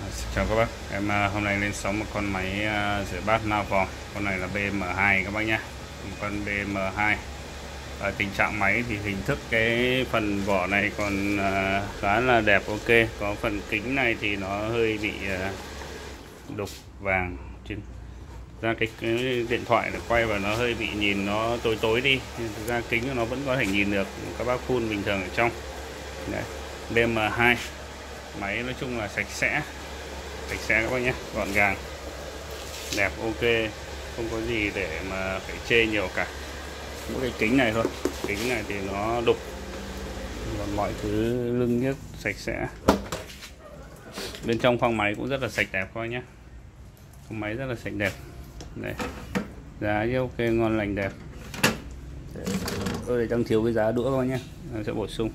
Chào các bác, em hôm nay lên sóng một con máy rửa bát Navon. Con này là BM2 các bác nhé, một con BM2. Tình trạng máy thì hình thức cái phần vỏ này còn khá là đẹp, ok. Có phần kính này thì nó hơi bị đục vàng. Ra cái điện thoại để quay và nó hơi bị nhìn nó tối tối đi, nhưng thực ra kính của nó vẫn có thể nhìn được các bác phun bình thường ở trong. Đấy, BM2 máy nói chung là sạch sẽ các bác nhé, gọn gàng, đẹp, ok, không có gì để mà phải chê nhiều cả. Mỗi cái kính này thôi, kính này thì nó đục, còn mọi thứ lưng nhức sạch sẽ. Bên trong khoang máy cũng rất là sạch đẹp các bác nhé, khoang máy rất là sạch đẹp. Đây, giá thì ok, ngon lành đẹp. Tôi đang thiếu cái giá đũa các bác nhé, sẽ bổ sung.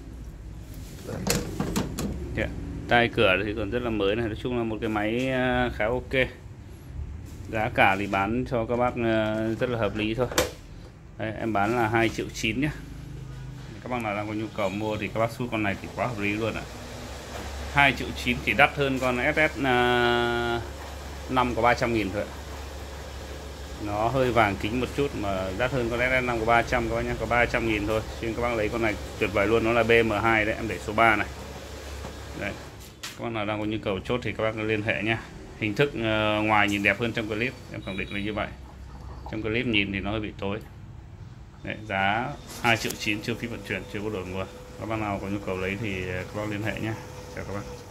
Tai cửa thì còn rất là mới này, nói chung là một cái máy khá ok. Giá cả thì bán cho các bác rất là hợp lý thôi. Đây, em bán là 2,9 triệu nhé. Các bác nào đang có nhu cầu mua thì các bác sút con này thì quá hợp lý luôn ạ. 2,9 triệu chỉ đắt hơn con SS 5 có 300.000 thôi ạ. Nó hơi vàng kính một chút mà đắt hơn con SS 5 có 300 các bác nhé, có 300.000 thôi. Xin các bác lấy con này tuyệt vời luôn, nó là BM2 đấy, em để số 3 này. Đấy. Các bác nào đang có nhu cầu chốt thì các bác liên hệ nhé. Hình thức ngoài nhìn đẹp hơn trong clip, em khẳng định là như vậy. Trong clip nhìn thì nó hơi bị tối. Đấy, giá 2,9 triệu chưa phí vận chuyển, chưa có đổi nguồn. Các bác nào có nhu cầu lấy thì các bác liên hệ nhé. Chào các bác.